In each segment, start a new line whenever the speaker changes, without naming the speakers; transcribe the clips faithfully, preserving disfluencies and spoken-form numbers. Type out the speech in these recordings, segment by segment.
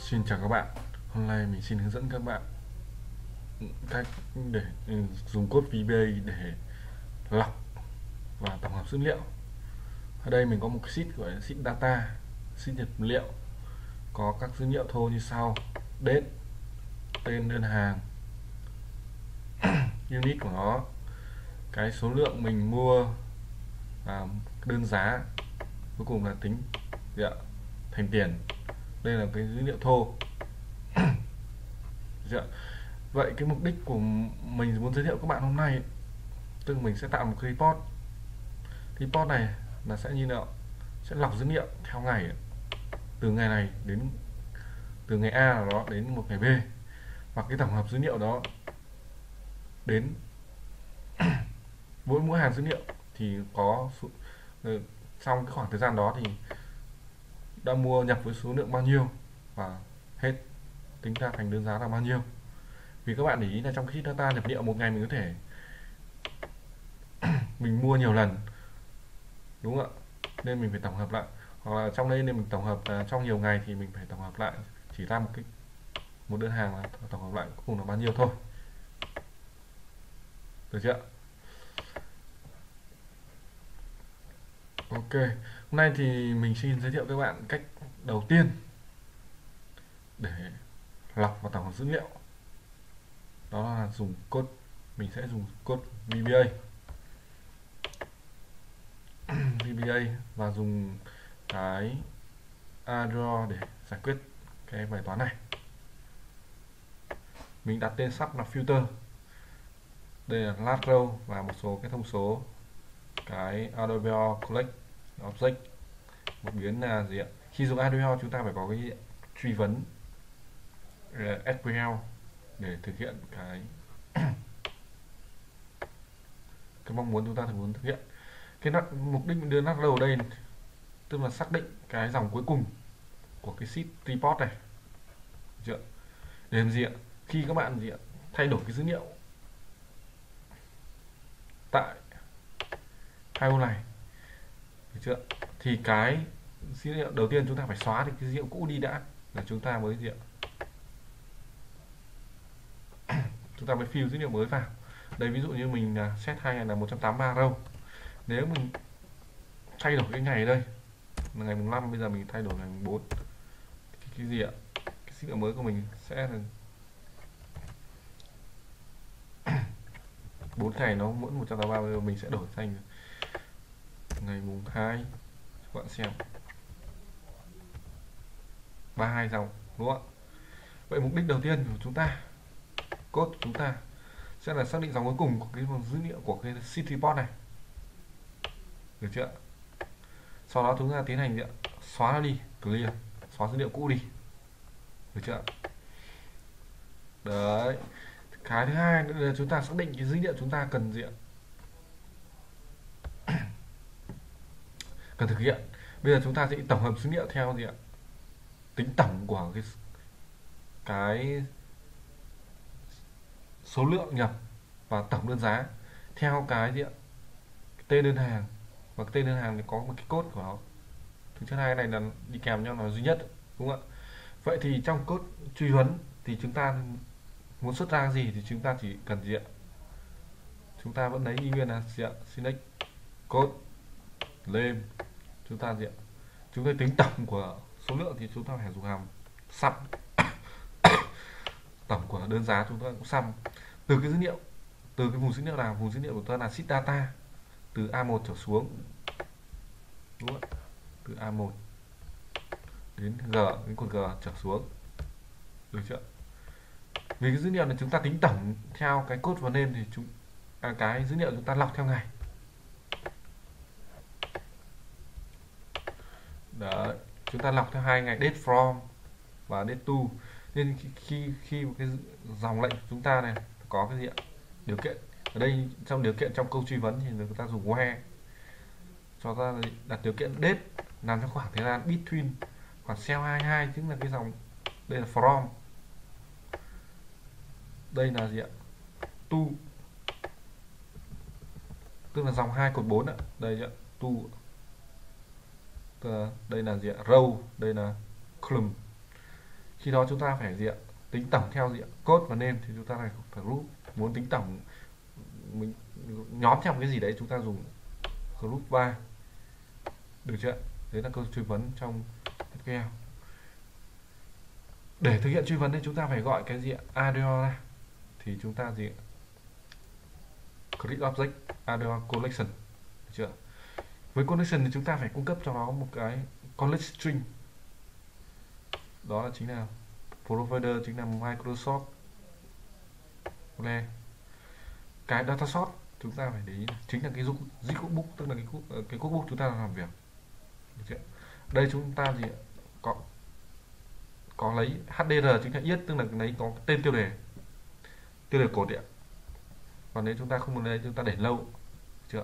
Xin chào các bạn. Hôm nay mình xin hướng dẫn các bạn cách để ừ, dùng code vê bê a để lọc và tổng hợp dữ liệu. Ở đây mình có một cái sheet gọi là sheet data, sheet nhập liệu, có các dữ liệu thô như sau: date, tên đơn hàng, unit của nó, cái số lượng mình mua và đơn giá, cuối cùng là tính gì ạ? Thành tiền. Đây là cái dữ liệu thô. Dạ. Vậy cái mục đích của mình muốn giới thiệu các bạn hôm nay, tức là mình sẽ tạo một cái report. Report này là sẽ như nào? Sẽ lọc dữ liệu theo ngày, từ ngày này đến từ ngày A nào đó đến một ngày B, hoặc cái tổng hợp dữ liệu đó đến mỗi mỗi hàng dữ liệu thì có số, trong cái khoảng thời gian đó thì đã mua nhập với số lượng bao nhiêu và hết tính ra thành đơn giá là bao nhiêu. Vì các bạn để ý là trong cái data nhập liệu một ngày mình có thể mình mua nhiều lần, đúng không ạ? Nên mình phải tổng hợp lại, hoặc là trong đây nên mình tổng hợp là trong nhiều ngày thì mình phải tổng hợp lại, chỉ ra một cái một đơn hàng là tổng hợp lại cuối cùng là bao nhiêu thôi, được chưa? Ok, hôm nay thì mình xin giới thiệu với bạn cách đầu tiên để lọc và tổng hợp dữ liệu, đó là dùng code. Mình sẽ dùng code vê bê a vê bê a và dùng cái Ardour để giải quyết cái bài toán này. Mình đặt tên sub là filter, đây là last row và một số cái thông số, cái Ardour collect object. Một biến là gì ạ? Khi dùng Ardour chúng ta phải có cái truy vấn ét quy lờ để thực hiện cái cái mong muốn chúng ta muốn thực hiện. Cái mục đích mình đưa last row ở đây tức là xác định cái dòng cuối cùng của cái sheet report này, chưa? Để làm gì ạ? Khi các bạn gì ạ? Thay đổi cái dữ liệu tại hai ô này, được chưa? Thì cái dữ liệu đầu tiên chúng ta phải xóa thì cái dữ liệu cũ đi đã, là chúng ta mới gì ạ? Chúng ta mới fill dữ liệu mới vào. Đây ví dụ như mình là set hai là một trăm tám mươi ba row. Nếu mình thay đổi cái ngày đây là ngày mùng năm, bây giờ mình thay đổi ngày mùng bốn, cái, cái gì ạ? Cái dữ liệu mới của mình sẽ là bốn ngày, nó mỗi một trăm tám mươi ba, mình sẽ đổi thành ngày mùng hai. Các bạn xem ba mươi hai dòng, đúng không ạ? Vậy mục đích đầu tiên của chúng ta, code của chúng ta sẽ là xác định dòng cuối cùng của cái dữ liệu của cái sheet report này, được chưa? Sau đó chúng ta tiến hành gì ạ? Xóa nó đi, clear, xóa dữ liệu cũ đi, được chưa? Đấy. Cái thứ hai nữa là chúng ta xác định cái dữ liệu chúng ta cần gì ạ? Cần thực hiện. Bây giờ chúng ta sẽ tổng hợp dữ liệu theo gì ạ? Tính tổng của cái cái số lượng nhập và tổng đơn giá theo cái gì ạ? Cái tên đơn hàng, và cái tên đơn hàng thì có một cái code của nó. Thực chất hai này là đi kèm nhau là duy nhất, đúng không ạ? Vậy thì trong code truy vấn thì chúng ta muốn xuất ra gì thì chúng ta chỉ cần gì ạ? Chúng ta vẫn lấy y nguyên là gì ạ? Select code name, chúng ta gì ạ? Chúng ta tính tổng của số lượng thì chúng ta phải dùng hàm sum. Tổng của đơn giá chúng ta cũng sum. Từ cái dữ liệu, từ cái vùng dữ liệu nào? Vùng dữ liệu của chúng ta là sheet data, từ a một trở xuống, đúng không? Từ a một đến G, đến cột G trở xuống, được chưa? Vì cái dữ liệu này chúng ta tính tổng theo cái code và name thì chúng à, cái dữ liệu chúng ta lọc theo ngày. Đấy, chúng ta lọc theo hai ngày, date from và date to. Nên khi khi, khi một cái dòng lệnh của chúng ta này có cái gì ạ? Điều kiện. Ở đây trong điều kiện trong câu truy vấn thì người ta dùng where cho ta đặt điều kiện date nằm trong khoảng thời gian between, khoảng cell hai mươi hai chính là cái dòng, đây là from, đây là gì ạ? To, tức là dòng hai cột bốn ạ, đây ạ, to, tức là đây là gì ạ? Row, đây là column. Khi đó chúng ta phải gì ạ? Tính tổng theo gì ạ? Code và name thì chúng ta phải phải group. Muốn tính tổng mình nhóm theo một cái gì đấy chúng ta dùng group by, được chưa? Đấy là câu truy vấn trong ét quy eo. Để thực hiện truy vấn thì chúng ta phải gọi cái gì ạ? Address ra. Thì chúng ta gì ạ? Create object address collection, được chưa? Với collection thì chúng ta phải cung cấp cho nó một cái collect string. Đó là chính là provider, chính là Microsoft. Ok. Cái data source chúng ta phải để ý chính là cái cookbook, tức là cái cook, cái cookbook chúng ta làm việc, được chưa? Đây chúng ta gì ạ? có có lấy hát đê rờ chính là yết, tức là lấy có tên tiêu đề tiêu đề cột ạ. Còn nếu chúng ta không muốn lấy chúng ta để lâu, được chưa?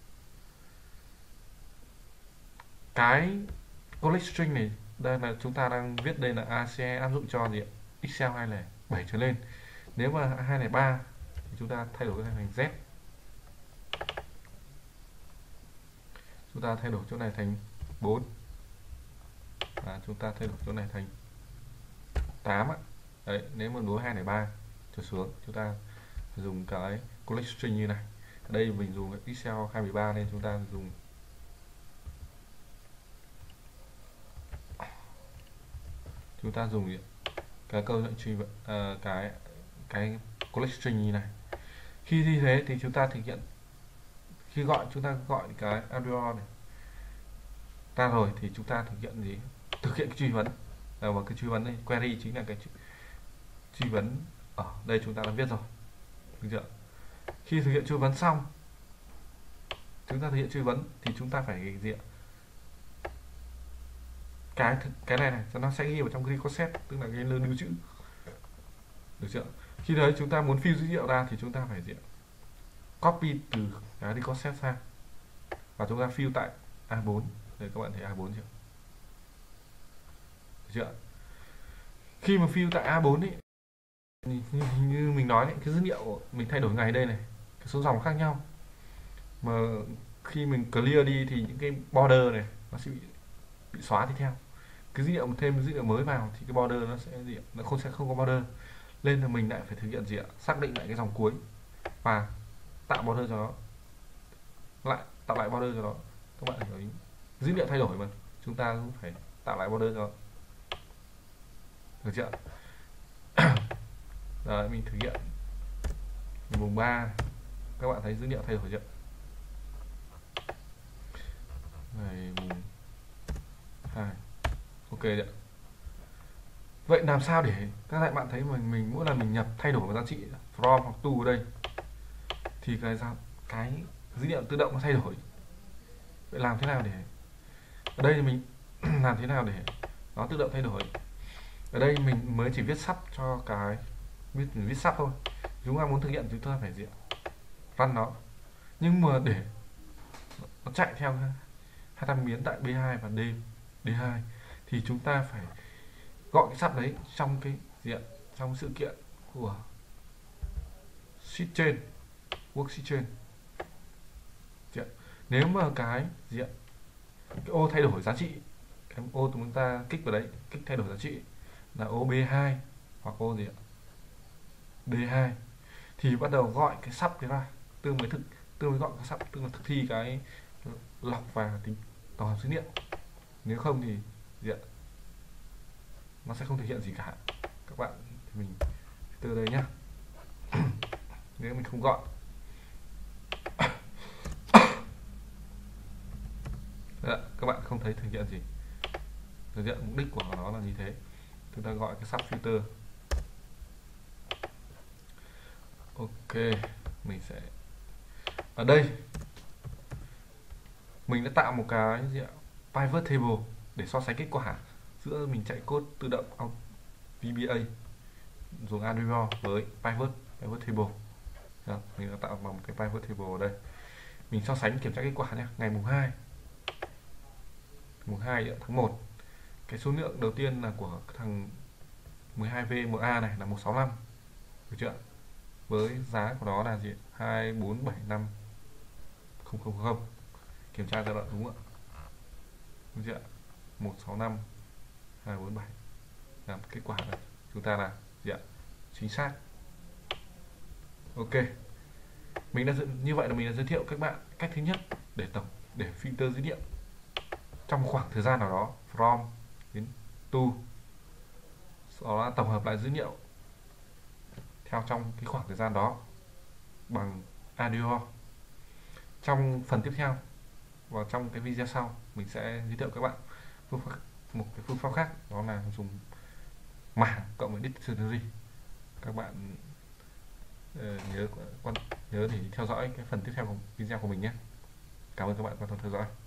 Cái collect string này đây là chúng ta đang viết, đây là a xê áp dụng cho gì ạ? Excel hai không bảy trở lên. Nếu mà hai không ba thì chúng ta thay đổi cái thành Z, chúng ta thay đổi chỗ này thành bốn và chúng ta thay đổi chỗ này thành tám ạ. Đấy, nếu mà đối hai không ba trở xuống chúng ta dùng cái collect string như này. Ở đây mình dùng Excel hai không ba nên chúng ta dùng chúng ta dùng cái câu lệnh truy uh, cái cái collect string như này. Khi như thế thì chúng ta thực hiện, khi gọi chúng ta gọi cái address này ra rồi thì chúng ta thực hiện gì? Thực hiện cái truy vấn. À, và cái truy vấn này, query chính là cái truy vấn ở đây chúng ta đã viết rồi, được chưa? Khi thực hiện truy vấn xong, chúng ta thực hiện truy vấn thì chúng ta phải gì ạ? Cái cái này này nó sẽ ghi vào trong record set, tức là cái lưu trữ, được chưa? Khi đấy chúng ta muốn fill dữ liệu ra thì chúng ta phải gì ạ? Copy từ cái record set sang và chúng ta fill tại a bốn. Đây các bạn thấy a bốn chưa? Được chưa? Khi mà fill tại a bốn ấy, như mình nói đấy, cái dữ liệu mình thay đổi ngày đây này, cái số dòng khác nhau, mà khi mình clear đi thì những cái border này nó sẽ bị, bị xóa đi theo. Cái dữ liệu mà thêm dữ liệu mới vào thì cái border nó sẽ gì ạ? Nó không sẽ không có border, nên là mình lại phải thực hiện gì ạ? Xác định lại cái dòng cuối và tạo border cho nó, lại tạo lại border cho nó. Các bạn hiểu ý, dữ liệu thay đổi mà chúng ta cũng phải tạo lại border cho nó, được chưa? Đấy, mình thực hiện mùng ba, các bạn thấy dữ liệu thay đổi chưa? Ngày mùng hai, ok đấy. Vậy làm sao để các bạn thấy mình mình mỗi lần mình nhập thay đổi một giá trị from hoặc to ở đây thì cái cái dữ liệu tự động nó thay đổi. Vậy làm thế nào để ở đây thì mình làm thế nào để nó tự động thay đổi? Ở đây mình mới chỉ viết sub cho cái viết viết sub thôi. Chúng ta muốn thực hiện chúng ta phải gì? Run nó. Nhưng mà để nó chạy theo hai trăm biến tại bê hai và D D2 thì chúng ta phải gọi cái sub đấy trong cái diện trong sự kiện của sheet chain, worksheet chain. Nếu mà cái diện cái ô thay đổi giá trị, cái ô chúng ta kích vào đấy, kích thay đổi giá trị là ô bê hai hoặc ô gì ạ? đê hai thì bắt đầu gọi cái sub đấy ra, tương với thực tương với gọi cái sub, tương là thực thi cái lọc và tính tổng hợp dữ liệu. Nếu không thì gì ạ? Nó sẽ không thực hiện gì cả. Các bạn thì mình từ đây nhá. Nếu mình không gọi Đấy, các bạn không thấy thực hiện gì. Thực hiện mục đích của nó là như thế. Chúng ta gọi cái sub filter. Ok, mình sẽ ở đây mình đã tạo một cái gì ạ? Pivot table để so sánh kết quả giữa mình chạy code tự động vê bê a dùng Arduino với pivot pivot table. Đó, mình đã tạo một cái pivot table ở đây. Mình so sánh kiểm tra kết quả nhé. Ngày mùng hai mùng hai tháng một, cái số lượng đầu tiên là của thằng mười hai V một A này là một trăm sáu mươi lăm, được chưa? Với giá của nó là gì? hai bốn bảy năm không không không. Kiểm tra giai đoạn đúng ạ. Được chưa? một sáu năm hai bốn bảy. làm kết quả này chúng ta là gì ạ? Chính xác. Ok, mình đã như vậy là mình đã giới thiệu các bạn cách thứ nhất để tổng để filter dữ liệu trong một khoảng thời gian nào đó, from đến to, sau đó tổng hợp lại dữ liệu theo trong cái khoảng thời gian đó bằng audio. Trong phần tiếp theo và trong cái video sau mình sẽ giới thiệu các bạn phương pháp, một cái phương pháp khác, đó là dùng mảng cộng với dictionary. Các bạn uh, nhớ quan nhớ để theo dõi cái phần tiếp theo của video của mình nhé. Cảm ơn các bạn quan tâm theo dõi.